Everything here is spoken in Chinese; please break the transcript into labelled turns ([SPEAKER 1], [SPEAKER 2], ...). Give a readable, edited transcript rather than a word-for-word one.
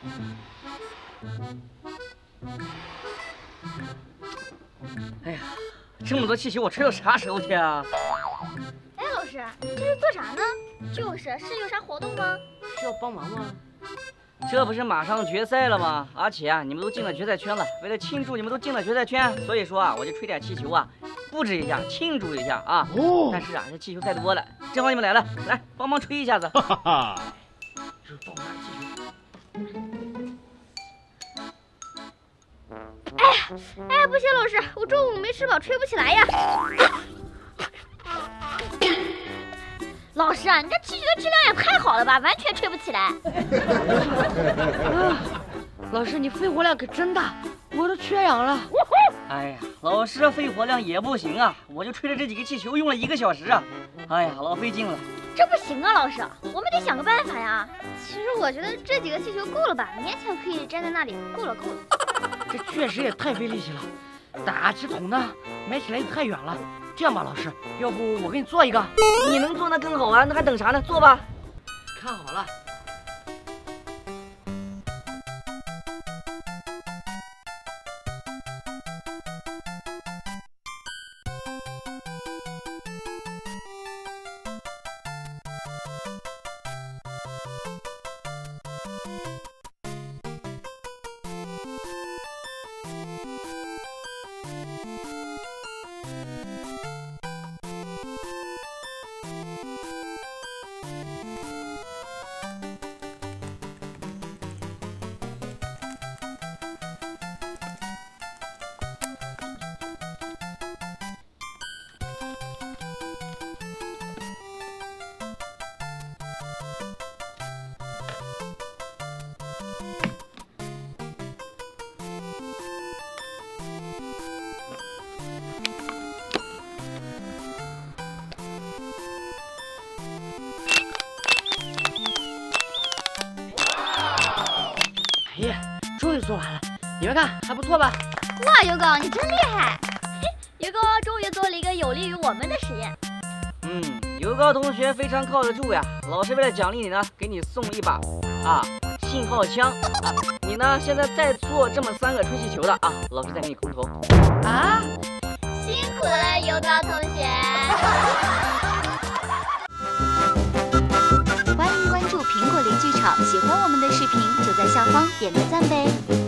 [SPEAKER 1] 哎呀，这么多气球，我吹到啥时候去啊？
[SPEAKER 2] 哎，老师，这是做啥呢？是有啥活动吗？
[SPEAKER 3] 需要帮忙吗？
[SPEAKER 1] 这不是马上决赛了吗？而且啊，你们都进了决赛圈了。为了庆祝你们都进了决赛圈，所以说啊，我就吹点气球啊，布置一下，庆祝一下啊。哦。但是啊，这气球太多了，正好你们来了，来帮忙吹一下子。哈哈哈。
[SPEAKER 3] 这放大气球。
[SPEAKER 2] 哎，不行，老师，我中午没吃饱，吹不起来呀。老师啊，你这气球的质量也太好了吧，完全吹不起来。
[SPEAKER 3] 老师，你肺活量可真大，我都缺氧了。
[SPEAKER 1] 哎呀，老师肺活量也不行啊，我就吹了这几个气球，用了1个小时啊。哎呀，老费劲了。
[SPEAKER 2] 这不行啊，老师，我们得想个办法呀。其实我觉得这几个气球够了吧，勉强可以站在那里，够了。
[SPEAKER 3] 这确实也太费力气了，打气筒呢，埋起来又太远了。这样吧，老师，要不我给你做一个？
[SPEAKER 1] 你能做那更好啊，那还等啥呢？做吧。
[SPEAKER 3] 看好了。终于做完了，你们看还不错吧？
[SPEAKER 2] 哇，尤高，你真厉害！尤高终于做了一个有利于我们的实验。
[SPEAKER 1] 尤高同学非常靠得住呀。老师为了奖励你呢，给你送一把信号枪啊。你呢现在再做这么3个吹气球的啊，老师再给你空投。
[SPEAKER 2] 啊，辛苦了，尤高同学。
[SPEAKER 4] 欢迎关注苹果零剧场，喜欢我们的视频就在下方点个赞呗。